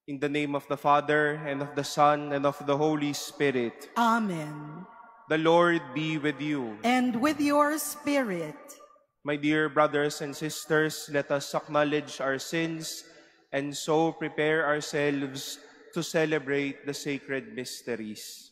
In the name of the Father, and of the Son, and of the Holy Spirit. Amen. The Lord be with you. And with your spirit. My dear brothers and sisters, let us acknowledge our sins and so prepare ourselves to celebrate the sacred mysteries.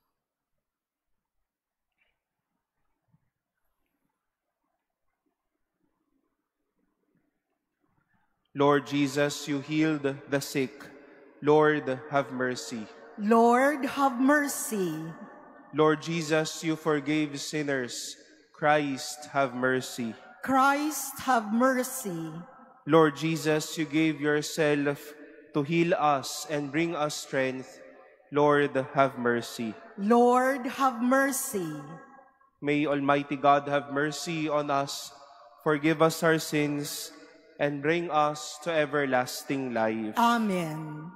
Lord Jesus, you healed the sick. Lord, have mercy. Lord, have mercy. Lord Jesus, you forgave sinners. Christ, have mercy. Christ, have mercy. Lord Jesus, you gave yourself to heal us and bring us strength. Lord, have mercy. Lord, have mercy. May Almighty God have mercy on us, forgive us our sins, and bring us to everlasting life. Amen.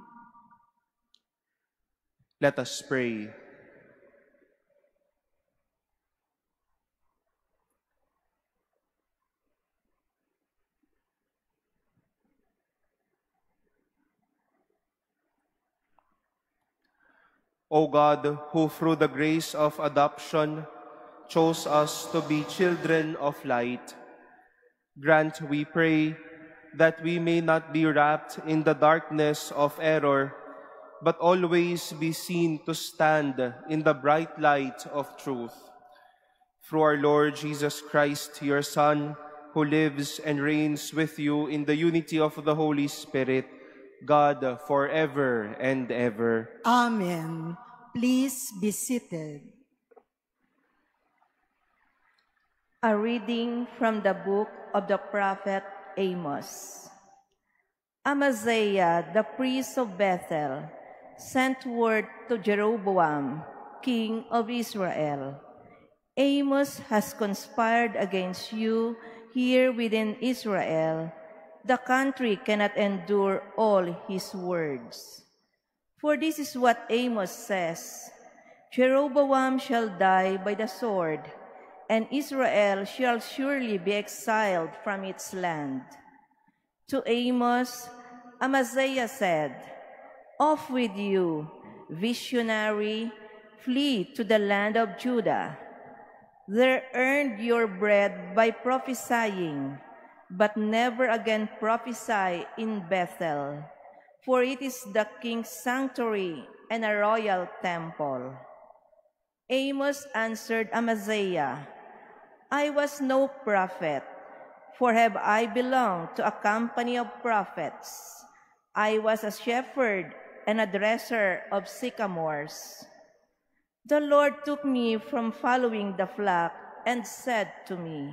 Let us pray. O God, who through the grace of adoption chose us to be children of light, grant, we pray, that we may not be wrapped in the darkness of error, but always be seen to stand in the bright light of truth. Through our Lord Jesus Christ, your Son, who lives and reigns with you in the unity of the Holy Spirit, God, forever and ever. Amen. Please be seated. A reading from the book of the prophet Amos. Amaziah, the priest of Bethel, sent word to Jeroboam, king of Israel. Amos has conspired against you here within Israel. The country cannot endure all his words. For this is what Amos says: Jeroboam shall die by the sword, and Israel shall surely be exiled from its land. To Amos, Amaziah said, Off with you, visionary, flee to the land of Judah. There earned your bread by prophesying, but never again prophesy in Bethel, for it is the king's sanctuary and a royal temple. Amos answered Amaziah, I was no prophet, for have I belonged to a company of prophets. I was a shepherd and a dresser of sycamores. The Lord took me from following the flock and said to me,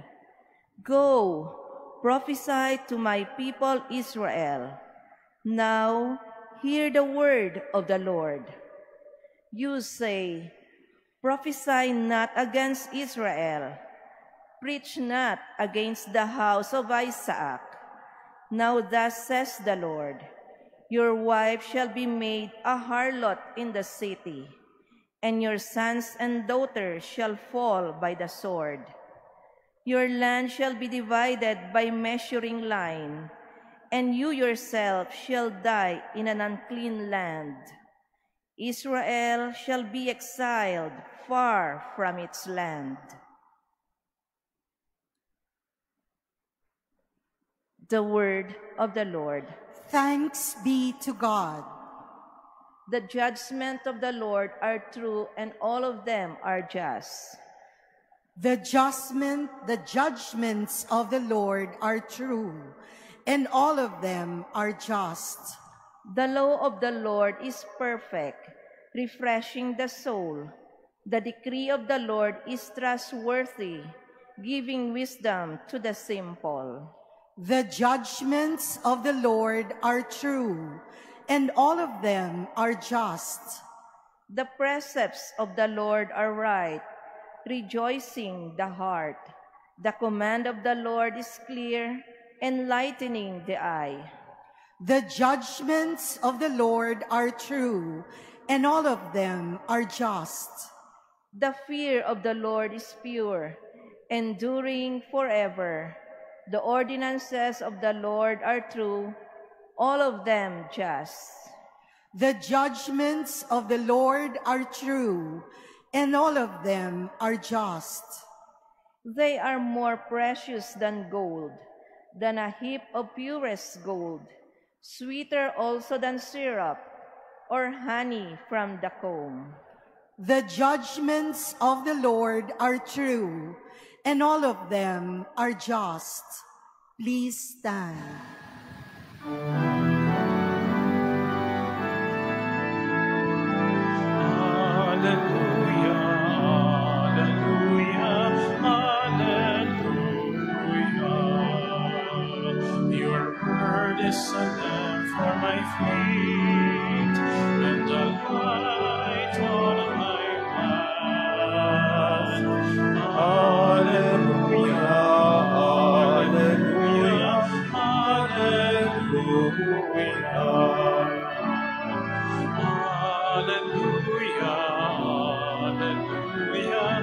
Go, prophesy to my people Israel. Now hear the word of the Lord. You say, Prophesy not against Israel. Preach not against the house of Isaac. Now thus says the Lord, Your wife shall be made a harlot in the city, and your sons and daughters shall fall by the sword. Your land shall be divided by measuring line, and you yourself shall die in an unclean land. Israel shall be exiled far from its land. The word of the Lord. Thanks be to God. The judgments of the Lord are true, and all of them are just. The judgments of the Lord are true, and all of them are just. The law of the Lord is perfect, refreshing the soul. The decree of the Lord is trustworthy, giving wisdom to the simple. The judgments of the Lord are true, and all of them are just. The precepts of the Lord are right, rejoicing the heart. The command of the Lord is clear, enlightening the eye. The judgments of the Lord are true, and all of them are just. The fear of the Lord is pure, enduring forever. The ordinances of the Lord are true, all of them just. The judgments of the Lord are true, and all of them are just. They are more precious than gold, than a heap of purest gold, sweeter also than syrup, or honey from the comb. The judgments of the Lord are true, and all of them are just. Please stand. Hallelujah, hallelujah, hallelujah. Your word is a lamp for my feet and a light on my path. Hallelujah, hallelujah, hallelujah. Hallelujah, hallelujah,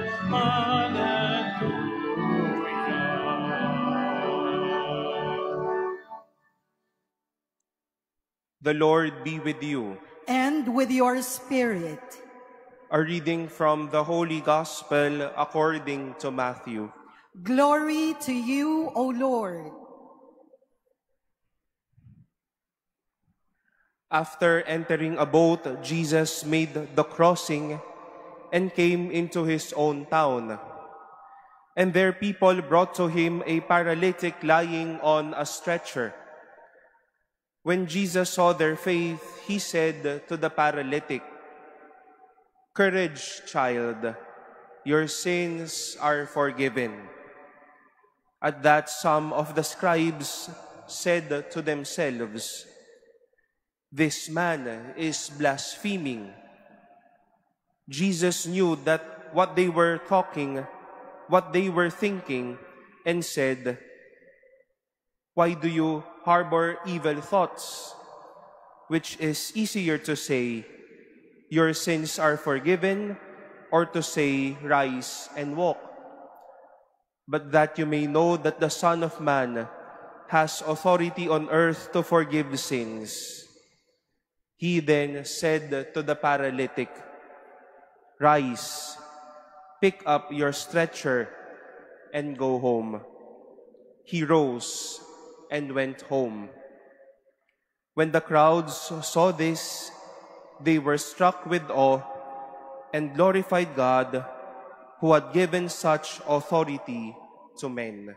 hallelujah. The Lord be with you. And with your spirit. A reading from the Holy Gospel according to Matthew. Glory to you, O Lord. After entering a boat, Jesus made the crossing and came into his own town. And there people brought to him a paralytic lying on a stretcher. When Jesus saw their faith, he said to the paralytic, "Courage, child, your sins are forgiven." At that, some of the scribes said to themselves, "This man is blaspheming." Jesus knew that what they were thinking, and said, "Why do you harbor evil thoughts? Which is easier to say, 'Your sins are forgiven,' or to say, 'Rise and walk'? But that you may know that the Son of Man has authority on earth to forgive sins." He then said to the paralytic, "Rise, pick up your stretcher, and go home." He rose and went home. When the crowds saw this, they were struck with awe and glorified God, who had given such authority to men.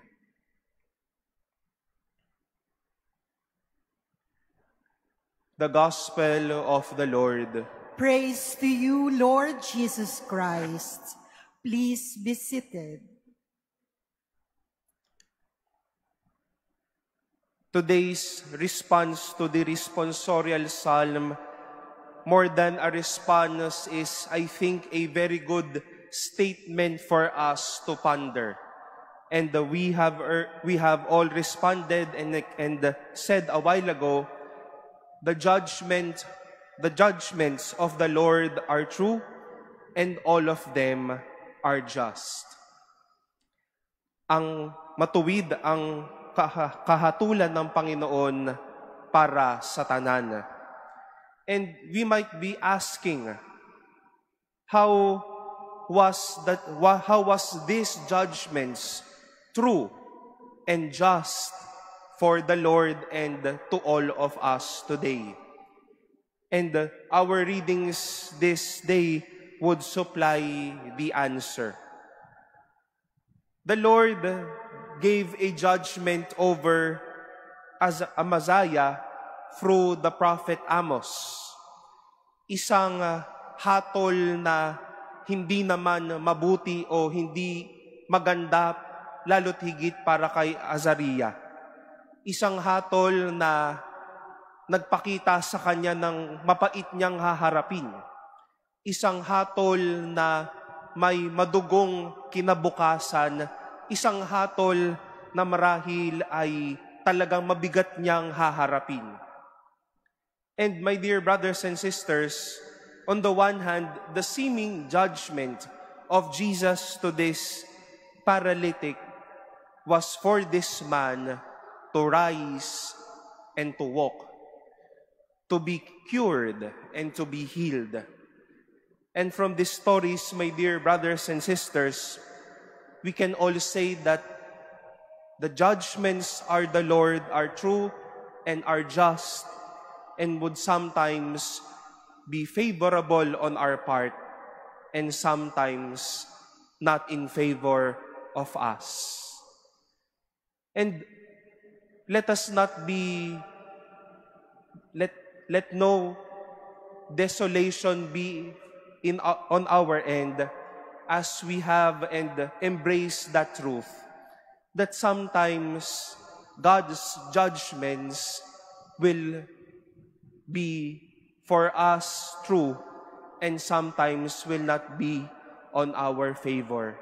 The Gospel of the Lord. Praise to you, Lord Jesus Christ. Please be seated. Today's response to the responsorial psalm, more than a response, is, I think, a very good statement for us to ponder. And we have all responded and said a while ago, the judgments of the Lord are true, and all of them are just. Ang matuwid ang kahatulan ng Panginoon para sa tanan. And we might be asking, how was these judgments true and just for the Lord and to all of us today? And our readings this day would supply the answer. The Lord gave a judgment over Amaziah through the prophet Amos. Isang hatol na hindi naman mabuti o hindi maganda, lalo't higit para kay Azariah. Isang hatol na nagpakita sa kanya ng mapait niyang haharapin. Isang hatol na may madugong kinabukasan. Isang hatol na marahil ay talagang mabigat niyang haharapin. And my dear brothers and sisters, on the one hand, the seeming judgment of Jesus to this paralytic was for this man to rise and to walk. to be cured and to be healed. And from these stories, my dear brothers and sisters, we can all say that the judgments are the Lord are true and are just and would sometimes be favorable on our part and sometimes not in favor of us. And let us not be, let no desolation be on our end as we have and embrace that truth that sometimes God's judgments will be for us true and sometimes will not be on our favor.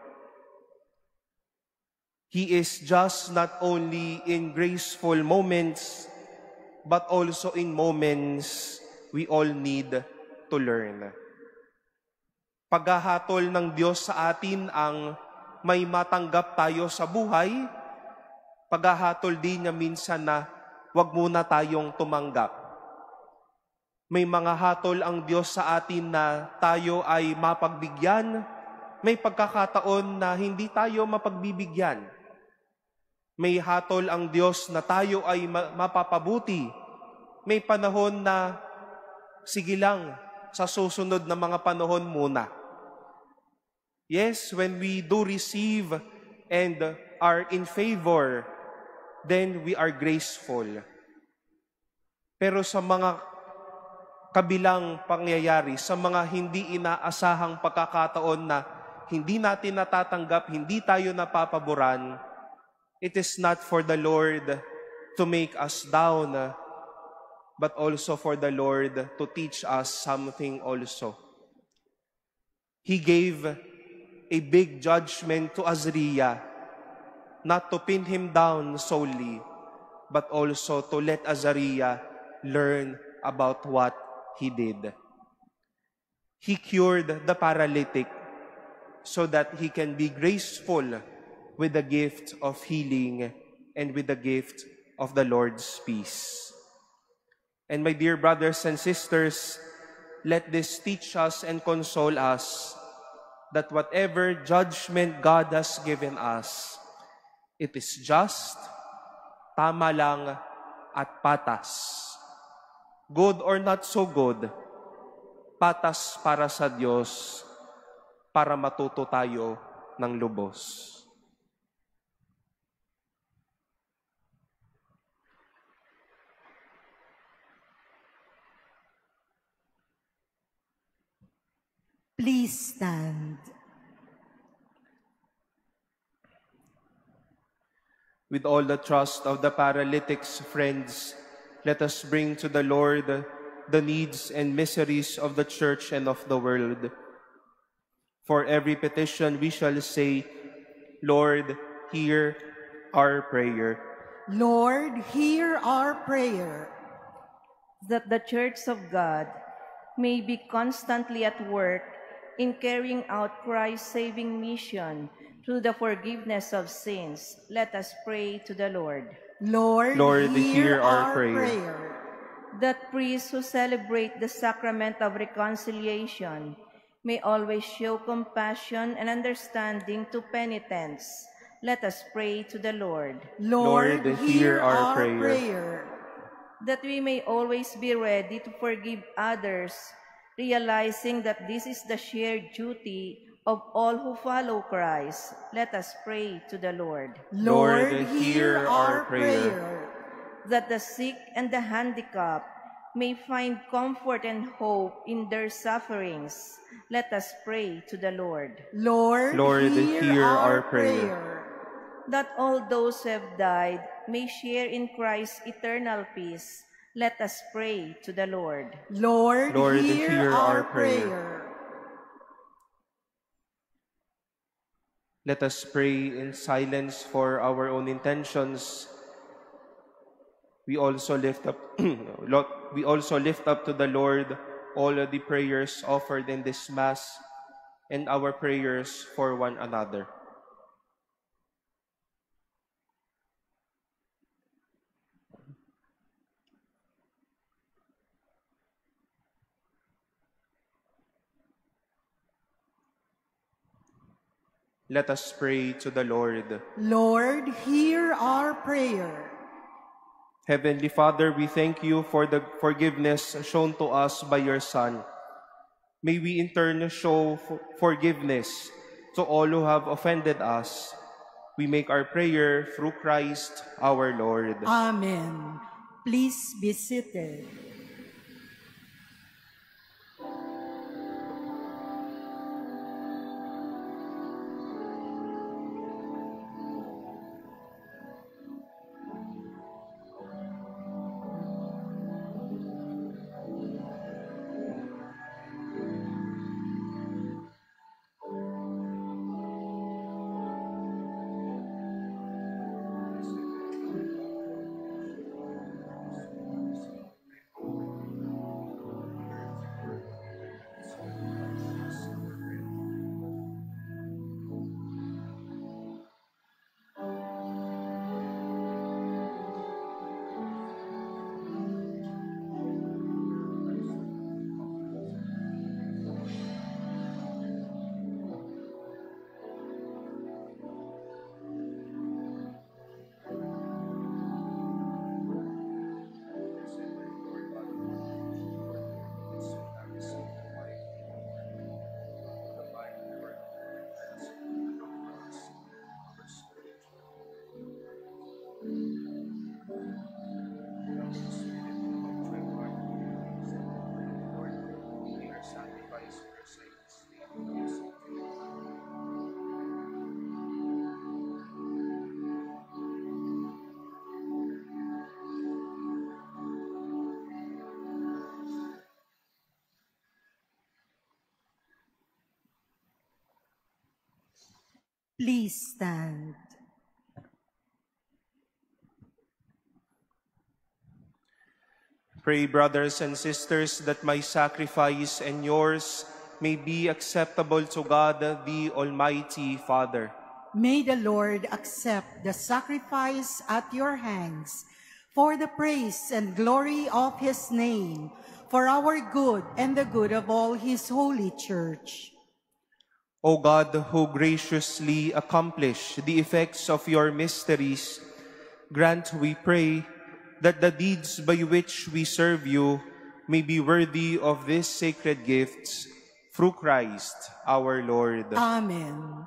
He is just not only in graceful moments, but also in moments we all need to learn. Paghahatol ng Diyos sa atin ang may matanggap tayo sa buhay, paghahatol din niya minsan na wag muna tayong tumanggap. May mga hatol ang Diyos sa atin na tayo ay mapagbigyan, may pagkakataon na hindi tayo mapagbibigyan. May hatol ang Diyos na tayo ay mapapabuti. May panahon na sige lang, sa susunod na mga panahon muna. Yes, when we do receive and are in favor, then we are graceful. Pero sa mga kabilang pangyayari, sa mga hindi inaasahang pagkakataon na hindi natin natatanggap, hindi tayo napapaboran, it is not for the Lord to make us down, but also for the Lord to teach us something also. He gave a big judgment to Azariah, not to pin him down solely, but also to let Azariah learn about what he did. He cured the paralytic so that he can be graceful with the gift of healing and with the gift of the Lord's peace. And my dear brothers and sisters, let this teach us and console us that whatever judgment God has given us, it is just, tama lang, at patas. Good or not so good, patas para sa Diyos, para matuto tayo ng lubos. Please stand. With all the trust of the paralytic's friends, let us bring to the Lord the needs and miseries of the Church and of the world. For every petition we shall say, Lord, hear our prayer. Lord, hear our prayer. That the Church of God may be constantly at work in carrying out Christ's saving mission through the forgiveness of sins, let us pray to the Lord. Lord, hear our prayer. That priests who celebrate the sacrament of reconciliation may always show compassion and understanding to penitents, let us pray to the Lord. Lord, hear our prayer. That we may always be ready to forgive others, realizing that this is the shared duty of all who follow Christ, let us pray to the Lord. Lord, hear our prayer. That the sick and the handicapped may find comfort and hope in their sufferings, let us pray to the Lord. Lord, hear our prayer. That all those who have died may share in Christ's eternal peace, let us pray to the Lord. Lord, hear our prayer. Let us pray in silence for our own intentions. We also lift up to the Lord all of the prayers offered in this Mass and our prayers for one another. Let us pray to the Lord. Lord, hear our prayer. Heavenly Father, we thank you for the forgiveness shown to us by your Son. May we in turn show forgiveness to all who have offended us. We make our prayer through Christ our Lord. Amen. Please be seated. Please stand. Pray, brothers and sisters, that my sacrifice and yours may be acceptable to God, the Almighty Father. May the Lord accept the sacrifice at your hands for the praise and glory of his name, for our good and the good of all his holy church. O God, who graciously accomplish the effects of your mysteries, grant, we pray, that the deeds by which we serve you may be worthy of these sacred gifts, through Christ our Lord. Amen.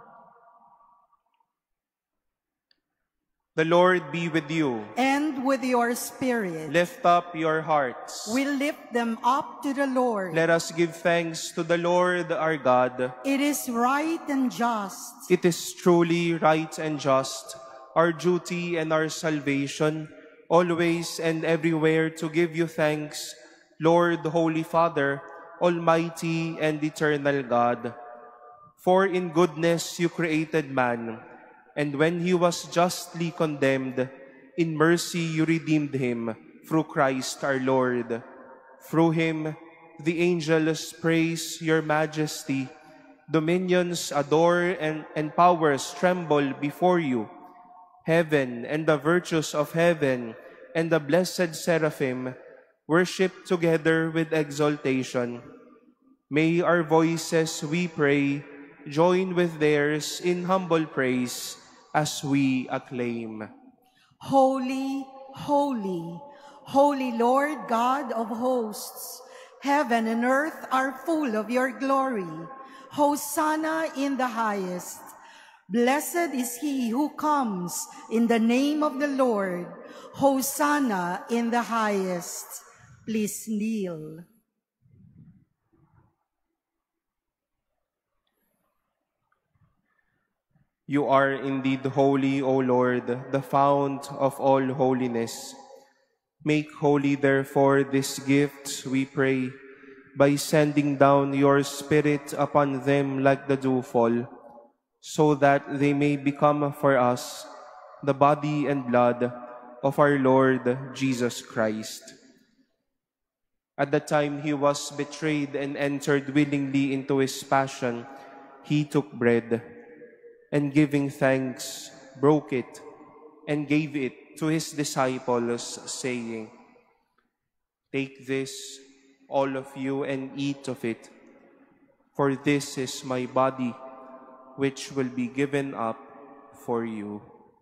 The Lord be with you. And with your spirit. Lift up your hearts. We lift them up to the Lord. Let us give thanks to the Lord our God. It is right and just. It is truly right and just, our duty and our salvation, always and everywhere to give you thanks, Lord, Holy Father, Almighty and eternal God. For in goodness you created man, and when he was justly condemned, in mercy you redeemed him through Christ our Lord. Through him, the angels praise your majesty, dominions adore, and powers tremble before you. Heaven and the virtues of heaven and the blessed seraphim worship together with exaltation. May our voices, we pray, join with theirs in humble praise as we acclaim. Holy, holy, holy Lord God of hosts, heaven and earth are full of your glory. Hosanna in the highest. Blessed is he who comes in the name of the Lord. Hosanna in the highest. Please kneel. You are indeed holy, O Lord, the fount of all holiness. Make holy, therefore, this gift, we pray, by sending down your Spirit upon them like the dewfall, so that they may become for us the body and blood of our Lord Jesus Christ. At the time he was betrayed and entered willingly into his passion, he took bread, and giving thanks, broke it, and gave it to his disciples, saying, "Take this, all of you, and eat of it, for this is my body, which will be given up for you.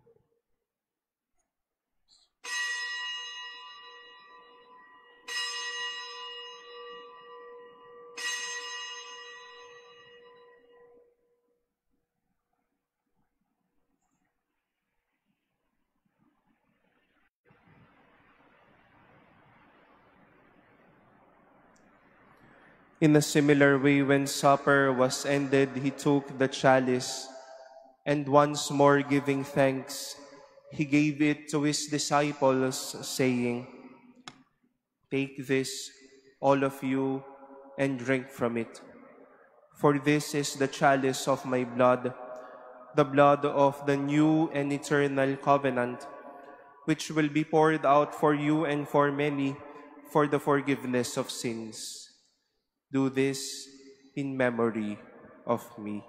In a similar way, when supper was ended, he took the chalice, and once more giving thanks, he gave it to his disciples, saying, "Take this, all of you, and drink from it. For this is the chalice of my blood, the blood of the new and eternal covenant, which will be poured out for you and for many for the forgiveness of sins. Do this in memory of me."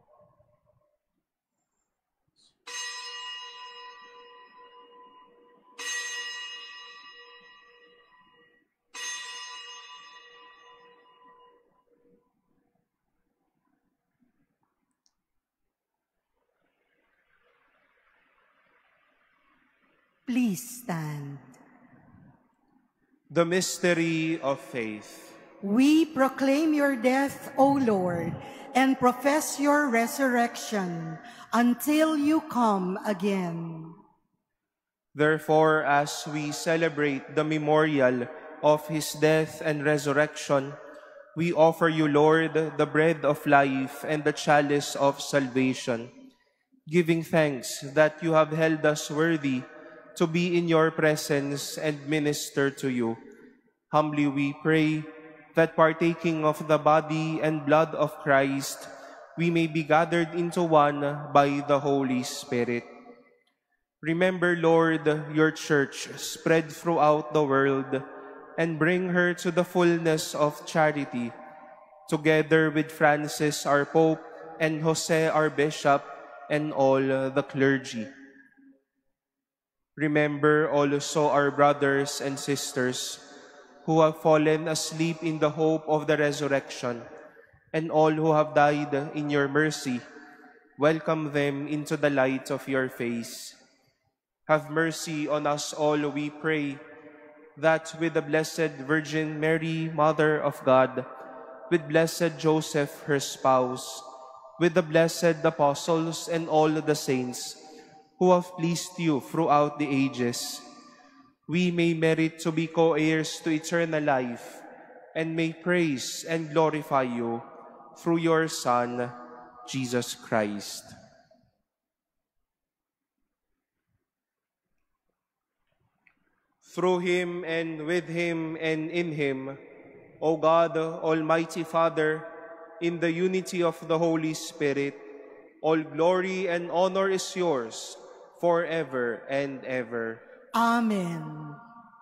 Please stand. The mystery of faith. We proclaim your death, O Lord, and profess your resurrection until you come again. Therefore, as we celebrate the memorial of his death and resurrection, we offer you, Lord, the bread of life and the chalice of salvation, giving thanks that you have held us worthy to be in your presence and minister to you. Humbly we pray that partaking of the body and blood of Christ, we may be gathered into one by the Holy Spirit. Remember, Lord, your church spread throughout the world, and bring her to the fullness of charity, together with Francis, our Pope, and Jose, our Bishop, and all the clergy. Remember also our brothers and sisters who have fallen asleep in the hope of the resurrection, and all who have died in your mercy. Welcome them into the light of your face. Have mercy on us all, we pray, that with the Blessed Virgin Mary, Mother of God, with Blessed Joseph, her spouse, with the blessed apostles and all the saints who have pleased you throughout the ages, we may merit to be co-heirs to eternal life, and may praise and glorify you through your Son, Jesus Christ. Through him, and with him, and in him, O God, Almighty Father, in the unity of the Holy Spirit, all glory and honor is yours forever and ever. Amen.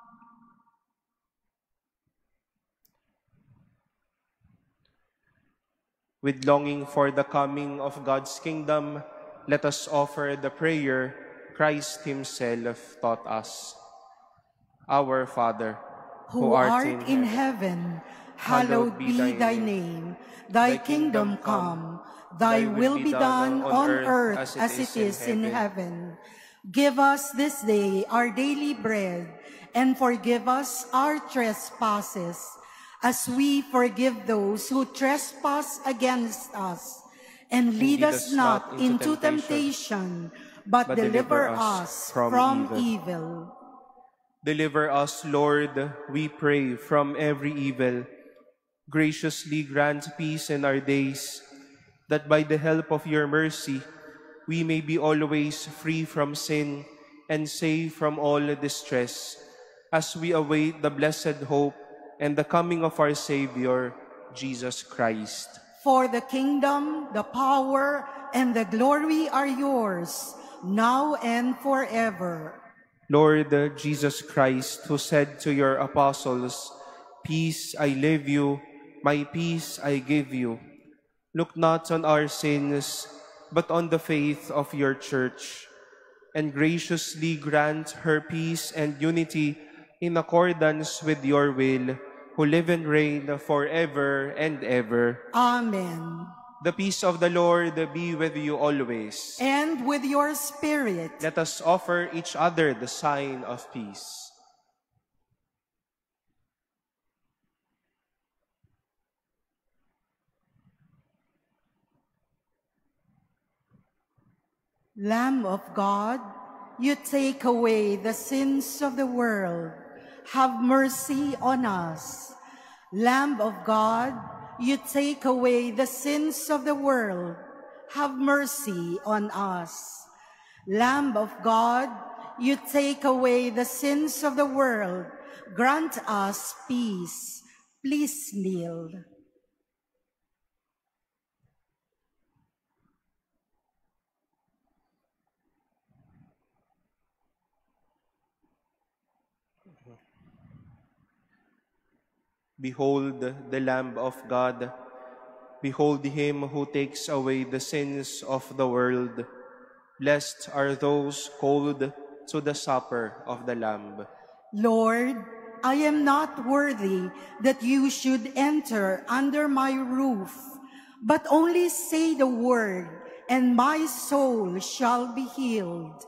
With longing for the coming of God's kingdom, let us offer the prayer Christ himself taught us. Our Father, who art in heaven, hallowed be thy name. Thy kingdom come, thy will be done on earth as it is in heaven. Give us this day our daily bread, and forgive us our trespasses, as we forgive those who trespass against us. And lead us not into temptation, but deliver us from evil. Deliver us, Lord, we pray, from every evil. Graciously grant peace in our days, that by the help of your mercy, we may be always free from sin and safe from all distress, as we await the blessed hope and the coming of our Savior, Jesus Christ. For the kingdom, the power, and the glory are yours, now and forever. Lord Jesus Christ, who said to your apostles, "Peace I leave you, my peace I give you," look not on our sins, but on the faith of your church, and graciously grant her peace and unity in accordance with your will, who live and reign forever and ever. Amen. The peace of the Lord be with you always. And with your spirit. Let us offer each other the sign of peace. Lamb of God, you take away the sins of the world. Have mercy on us. Lamb of God, you take away the sins of the world. Have mercy on us. Lamb of God, you take away the sins of the world. Grant us peace. Please kneel. Behold the Lamb of God. Behold him who takes away the sins of the world. Blessed are those called to the supper of the Lamb. Lord, I am not worthy that you should enter under my roof, but only say the word, and my soul shall be healed.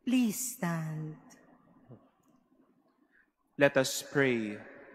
Please stand. Let us pray.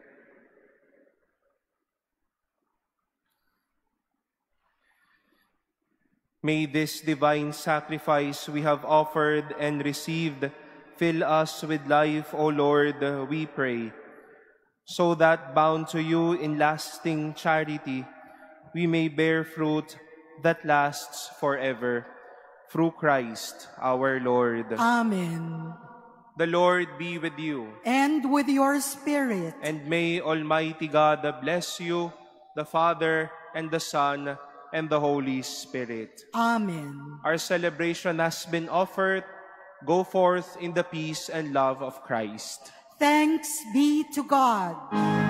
May this divine sacrifice we have offered and received fill us with life, O Lord, we pray, so that, bound to you in lasting charity, we may bear fruit that lasts forever. Through Christ our Lord. Amen. The Lord be with you. And with your spirit. And may Almighty God bless you, the Father, and the Son, and the Holy Spirit. Amen. Our celebration has been offered. Go forth in the peace and love of Christ. Thanks be to God.